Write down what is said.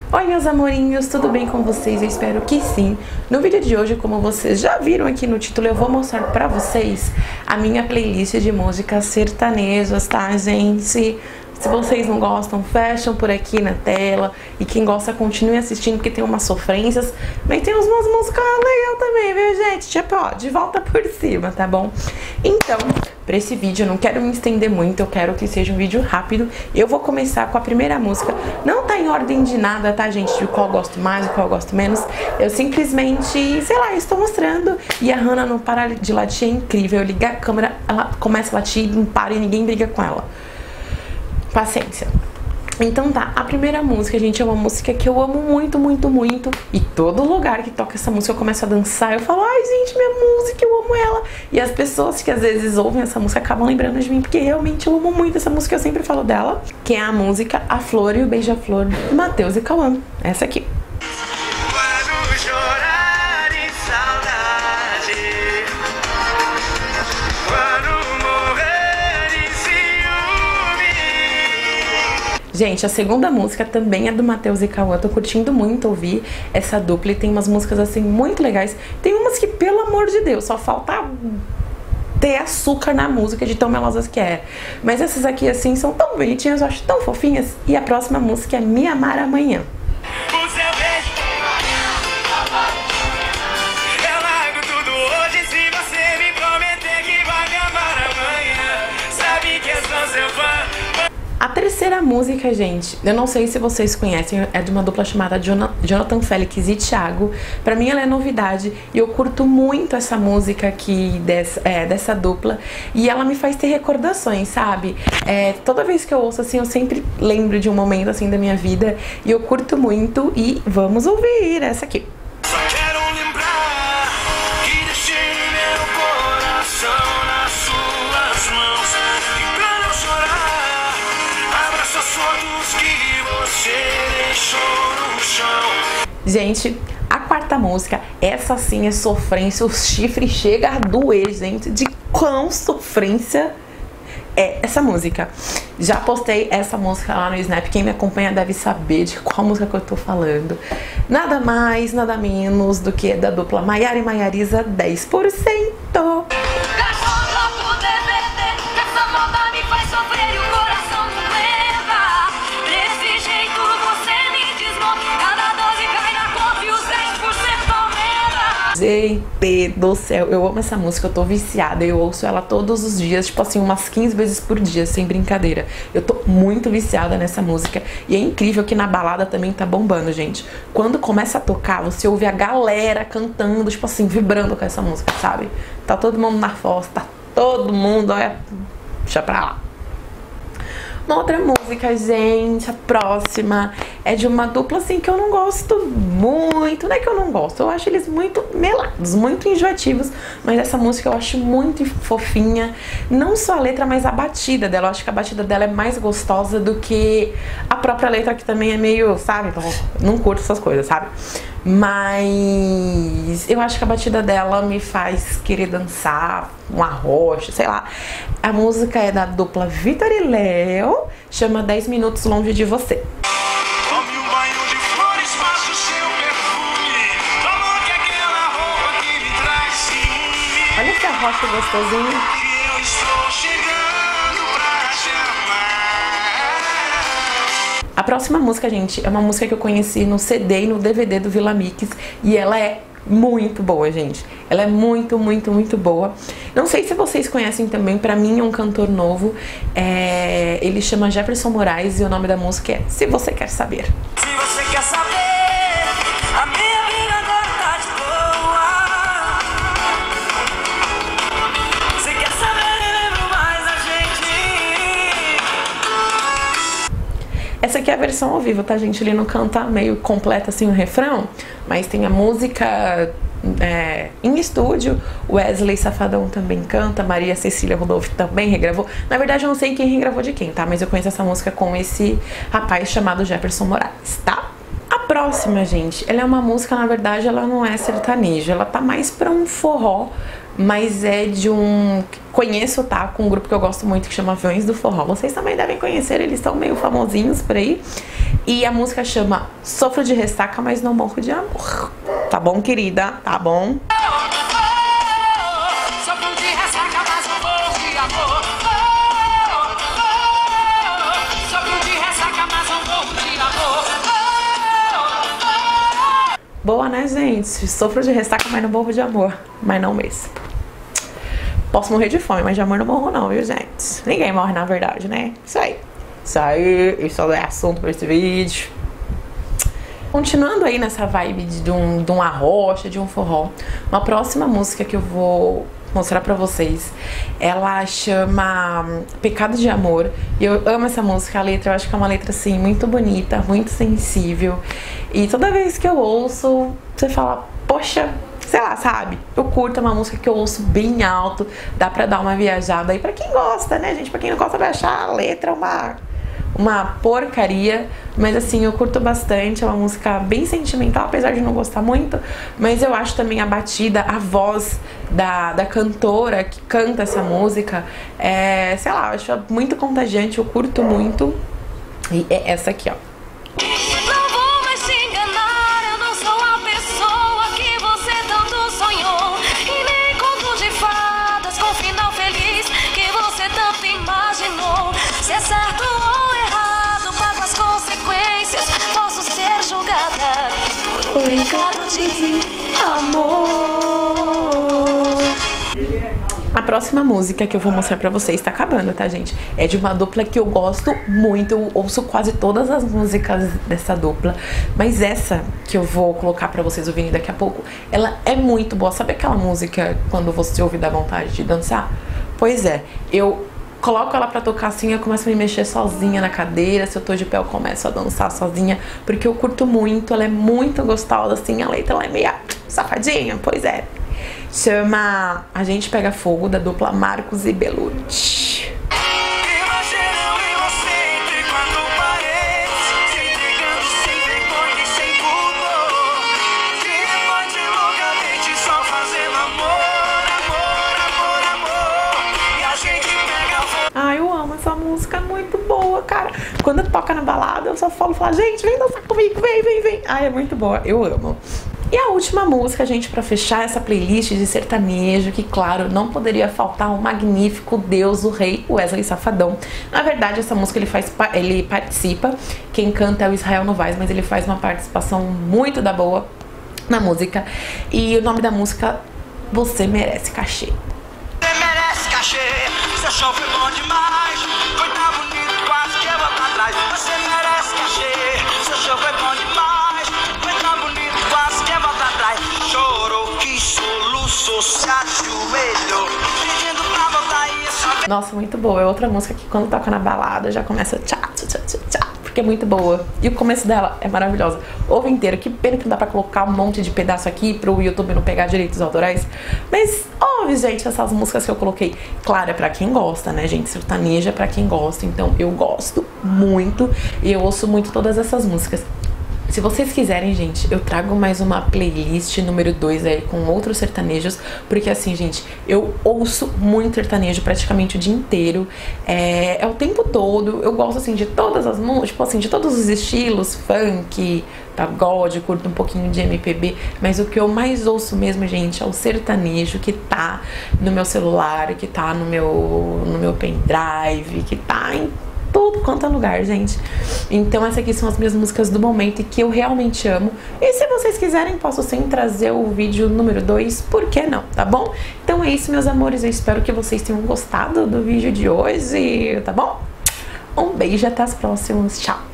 Oi meus amorinhos, tudo bem com vocês? Eu espero que sim. No vídeo de hoje, como vocês já viram aqui no título, eu vou mostrar pra vocês a minha playlist de músicas sertanejas, tá, gente? Se vocês não gostam, fecham por aqui na tela. E quem gosta, continue assistindo, porque tem umas sofrências. Mas tem umas músicas legais também, viu, gente? Tipo, ó, de volta por cima, tá bom? Então, pra esse vídeo, eu não quero me estender muito. Eu quero que seja um vídeo rápido. Eu vou começar com a primeira música. Não tá em ordem de nada, tá, gente? De qual eu gosto mais, de qual eu gosto menos. Eu simplesmente, sei lá, estou mostrando. E a Hannah não para de latir, é incrível. Eu ligo a câmera, ela começa a latir, não para e ninguém briga com ela. Paciência. Então tá, a primeira música, gente, é uma música que eu amo muito, muito, muito. E todo lugar que toca essa música eu começo a dançar. Eu falo, ai gente, minha música, eu amo ela. E as pessoas que às vezes ouvem essa música acabam lembrando de mim, porque realmente eu amo muito essa música, eu sempre falo dela. Que é a música A Flor e o Beija-Flor, Matheus e Cauã. Essa aqui. Gente, a segunda música também é do Matheus e Cauã. Tô curtindo muito ouvir essa dupla e tem umas músicas assim muito legais. Tem umas que, pelo amor de Deus, só falta ter açúcar na música de tão melosas que é. Mas essas aqui assim são tão bonitinhas, eu acho tão fofinhas. E a próxima música é Me Amar Amanhã. A terceira música, gente, eu não sei se vocês conhecem, é de uma dupla chamada Jonathan Félix e Thiago. Pra mim ela é novidade e eu curto muito essa música aqui dessa dupla. E ela me faz ter recordações, sabe? Toda vez que eu ouço assim, eu sempre lembro de um momento assim da minha vida. E eu curto muito e vamos ouvir essa aqui. Gente, a quarta música, essa sim é sofrência, o chifre chega a doer, gente, de quão sofrência é essa música. Já postei essa música lá no Snap, quem me acompanha deve saber de qual música que eu tô falando. Nada mais, nada menos do que da dupla Maiara e Maiariza, 10%. Gente do céu, eu amo essa música, eu tô viciada, eu ouço ela todos os dias, tipo assim, umas 15 vezes por dia, sem brincadeira. Eu tô muito viciada nessa música e é incrível que na balada também tá bombando, gente. Quando começa a tocar, você ouve a galera cantando, tipo assim, vibrando com essa música, sabe? Tá todo mundo na fossa, tá todo mundo, olha, deixa pra lá. Uma outra música, gente, a próxima é de uma dupla assim que eu não gosto muito, não é que eu não gosto, eu acho eles muito melados, muito enjoativos, mas essa música eu acho muito fofinha, não só a letra, mas a batida dela, eu acho que a batida dela é mais gostosa do que a própria letra, que também é meio, sabe, então, não curto essas coisas, sabe? Mas eu acho que a batida dela me faz querer dançar, um arrocho, sei lá. A música é da dupla Vitor e Léo, chama 10 Minutos Longe de Você. Olha esse arrocho gostosinho. A próxima música, gente, é uma música que eu conheci no CD e no DVD do Vila Mix e ela é muito boa, gente. Ela é muito, muito, muito boa. Não sei se vocês conhecem também, pra mim é um cantor novo. Ele chama Jefferson Moraes e o nome da música é Se Você Quer Saber. Se você quer saber, a minha vida agora tá de boa. Se quer saber, lembro mais a gente. Essa aqui é a versão ao vivo, tá, gente? Ele não canta meio completo assim o refrão, mas tem a música em estúdio. Wesley Safadão também canta, Maria Cecília Rodolfo também regravou. Na verdade eu não sei quem regravou de quem, tá? Mas eu conheço essa música com esse rapaz chamado Jefferson Moraes, tá? A próxima, gente, ela é uma música, na verdade ela não é sertaneja, ela tá mais pra um forró, mas é de um... Conheço, tá? Com um grupo que eu gosto muito que chama Aviões do Forró. Vocês também devem conhecer, eles são meio famosinhos por aí. E a música chama Sofro de Ressaca, mas não morro de amor. Tá bom, querida? Tá bom? Boa, né, gente? Sofro de ressaca, mas não morro de amor. Mas não mesmo. Posso morrer de fome, mas de amor não morro não, viu, gente? Ninguém morre, na verdade, né? Isso aí. Isso é assunto pra esse vídeo. Continuando aí nessa vibe de um arrocha, de um forró, uma próxima música que eu vou mostrar pra vocês, ela chama Pecado de Amor. E eu amo essa música, a letra, eu acho que é uma letra assim muito bonita, muito sensível. E toda vez que eu ouço, você fala, poxa, sei lá, sabe? Eu curto, é uma música que eu ouço bem alto, dá pra dar uma viajada aí pra quem gosta, né, gente? Pra quem não gosta vai achar a letra uma porcaria, mas assim, eu curto bastante, é uma música bem sentimental, apesar de não gostar muito, mas eu acho também a batida, a voz da cantora que canta essa música, sei lá, eu acho muito contagiante, eu curto muito, e é essa aqui, ó. Se é certo ou errado, pago as consequências. Posso ser julgada por um pecado de amor. A próxima música que eu vou mostrar pra vocês, tá acabando, tá, gente? É de uma dupla que eu gosto muito, eu ouço quase todas as músicas dessa dupla, mas essa que eu vou colocar pra vocês ouvirem daqui a pouco, ela é muito boa. Sabe aquela música quando você ouve dá vontade de dançar? Pois é, eu coloco ela pra tocar assim, eu começo a me mexer sozinha na cadeira, se eu tô de pé eu começo a dançar sozinha, porque eu curto muito, ela é muito gostosa, assim, a letra ela é meio safadinha, pois é. Chama A Gente Pega Fogo, da dupla Marcos e Belucci. Essa música é muito boa, cara. Quando toca na balada, eu só falo, gente, vem dançar comigo, vem. Ai, é muito boa, eu amo. E a última música, gente, pra fechar essa playlist de sertanejo, que, claro, não poderia faltar o magnífico Deus, o Rei, Wesley Safadão. Na verdade, essa música ele participa, quem canta é o Israel Novaes, mas ele faz uma participação muito da boa na música. E o nome da música, Você Merece Cachê. Você merece cachê, seu show foi bom demais. Foi tão bonito, quase que eu vou pra trás. Você merece cachê, seu show foi bom demais. Foi tão bonito, quase que eu vou pra trás. Chorou, que soluçou, se ajoelhou, pedindo pra voltar e essa vez. Nossa, muito boa. É outra música que quando toca na balada já começa tchá, porque é muito boa. E o começo dela é maravilhosa. Ouve inteiro. Que pena que não dá pra colocar um monte de pedaço aqui pro YouTube não pegar direitos autorais. Mas ouve, gente, essas músicas que eu coloquei. Claro, é pra quem gosta, né, gente? Sertaneja é pra quem gosta. Então eu gosto muito e eu ouço muito todas essas músicas. Se vocês quiserem, gente, eu trago mais uma playlist número 2 aí com outros sertanejos, porque assim, gente, eu ouço muito sertanejo praticamente o dia inteiro, é o tempo todo. Eu gosto assim de todas as músicas, tipo assim, de todos os estilos, funk, pagode, curto um pouquinho de MPB, mas o que eu mais ouço mesmo, gente, é o sertanejo que tá no meu celular, que tá no meu pendrive, que tá em tudo quanto é lugar, gente. Então essas aqui são as minhas músicas do momento e que eu realmente amo. E se vocês quiserem, posso sim trazer o vídeo número 2, por que não, tá bom? Então é isso, meus amores, eu espero que vocês tenham gostado do vídeo de hoje, tá bom? Um beijo, até as próximas, tchau!